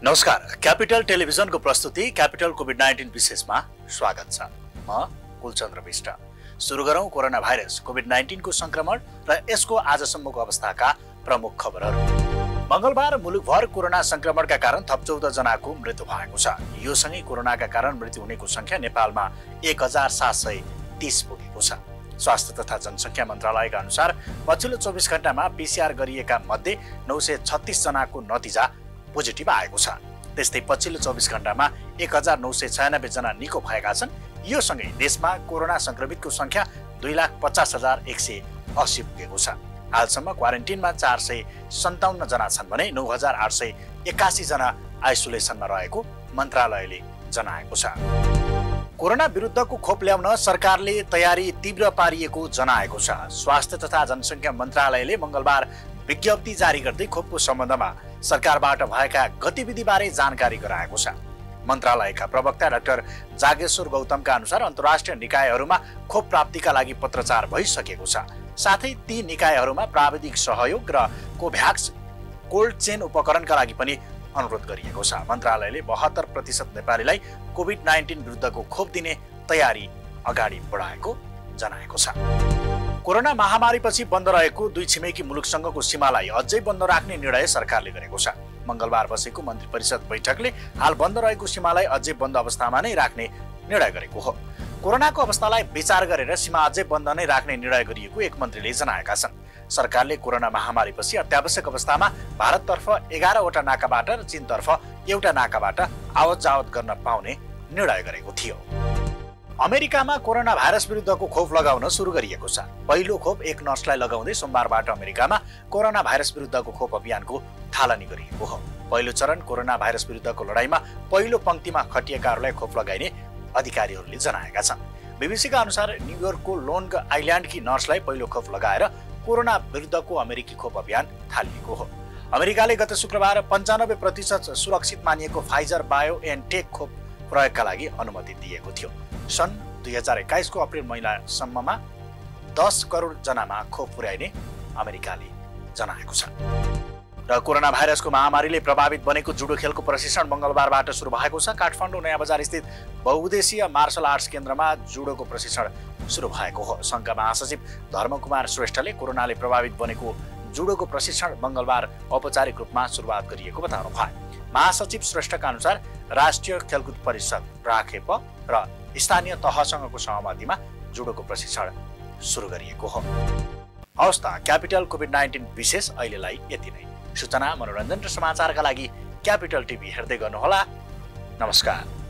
नमस्कार, क्यापिटल टेलिभिजनको प्रस्तुति क्यापिटल कोभिड-19 विशेषमा स्वागत छ। म कुलचन्द्र विष्ट। सुरु गरौँ कोरोना भाइरस कोभिड-19 को संक्रमण र यसको आजसम्मको अवस्थाका प्रमुख खबरहरू। मंगलबार मुलुकभर कोरोना संक्रमणका कारण थप 14 जनाको मृत्यु भएको छ। यो सँगै कोरोनाका कारण मृत्यु हुनेको संख्या नेपालमा 1730 पुगेको छ। स्वास्थ्य तथा जनसङ्ख्या मन्त्रालयका अनुसार पछिल्लो 24 घण्टामा पीसीआर गरिएका मध्ये 936 जनाको नतिजा पोजिटिभ आएको छ। त्यस्तै पछिल्लो 24 घण्टामा 1996 जना निको भएका छन्। यो सँगै देशमा कोरोना संक्रमितको संख्या 2,50,180 पुगेको छ। हालसम्म क्वारेन्टिनमा 457 जना छन् भने 9,881 जना आइसोलेसनमा रहेको मन्त्रालयले जनाएको छ। कोरोना विरुद्धको खोप ल्याउन सरकारले तयारी तीव्र पारिएको जनाएको छ। स्वास्थ्य तथा जनसङ्ख्या मन्त्रालयले मंगलबार विज्ञप्ति जारी गर्दै खोपको सम्बन्धमा सरकारबाट भएका गतिविधिबारे जानकारी गराएको छ। मन्त्रालयका प्रवक्ता डाक्टर जागेश्वर गौतमका अनुसार अन्तर्राष्ट्रिय निकायहरूमा खोप प्राप्तिका लागि पत्रचार भइसकेको छ। साथै ती निकायहरूमा प्राविधिक सहयोग र कोभ्याक्स कोल्ड चेन उपकरणका लागि पनि अनुरोध गरिएको छ। मन्त्रालयले 72% नेपालीलाई कोभिड-19 विरुद्धको खोप दिने तयारी अगाडि बढाएको जनाएको छ। कोरोना महामारीपछि बन्द रहेको दुई छिमेकी मुलुकसँगको सीमालाई अझै बन्द राख्ने निर्णय सरकारले गरेको छ। मंगलबार बसेको मन्त्री परिषद बैठकले हाल बन्द रहेको सीमालाई अझै बन्द अवस्थामा नै राख्ने निर्णय गरेको हो। कोरोनाको अवस्थालाई विचार गरेर सीमा अझै बन्द नै राख्ने निर्णय गरिएको एक मन्त्रीले जनाएका छन्। सरकारले कोरोना महामारीपछि अत्यावश्यक अवस्थामा भारततर्फ 11 वटा नाकाबाट र चीनतर्फ एउटा नाकाबाट आवत जावत गर्न पाउने निर्णय गरेको थियो। अमेरिकामा कोरोना भाइरस विरुद्धको खोप लगाउन सुरु गरिएको छ। पहिलो खोप एक नर्सलाई लगाउँदै सोमबारबाट अमेरिकामा कोरोना भाइरस विरुद्धको खोप अभियानको थालनी गरिएको हो। पहिलो चरण कोरोना भाइरस विरुद्धको लडाईँमा पहिलो पंक्तिमा खटिएकाहरूलाई खोप लगाइने अधिकारीहरूले जनाएका छन्। बीबीसीका अनुसार न्युयोर्कको लोन्ग आइल्यान्डकी नर्सलाई पहिलो खोप लगाएर कोरोना विरुद्धको अमेरिकी खोप अभियान थालिएको हो। अमेरिकाले गत शुक्रबार 95% सुरक्षित मानिएको फाइजर बायोएनटेक खोप प्रयोगका लागि अनुमति दिएको थियो। सन् 2021 को अप्रिल महिनासम्ममा 10 करोड जनामा खोप पुर्याइने अमेरिकाले जनाएको छ। र कोरोना भाइरसको महामारीले प्रभावित बनेको जुडो खेलको प्रशिक्षण मंगलबारबाट सुरु भएको छ। काठमाडौँ नयाँ बजार स्थित बहुउद्देशीय मार्शल आर्ट्स केन्द्रमा जुडोको प्रशिक्षण सुरु भएको हो। संघका महासचिव धर्मकुमार श्रेष्ठले कोरोनाले प्रभावित बनेको जुडोको प्रशिक्षण मंगलबार औपचारिक रूपमा सुरुवात गरिएको बताउनु भयो। महासचिव श्रेष्ठका अनुसार राष्ट्रिय खेलकुद परिषद राखेप र स्थानीय तहसँगको सहमतिमा जुडोको प्रशिक्षण सुरु गरिएको हो। हवस् त, क्यापिटल कोभिड-19 विशेष अहिलेलाई यति नै। सूचना, मनोरञ्जन र समाचारका लागि क्यापिटल टिभी हेर्दै गर्नुहोला। नमस्कार।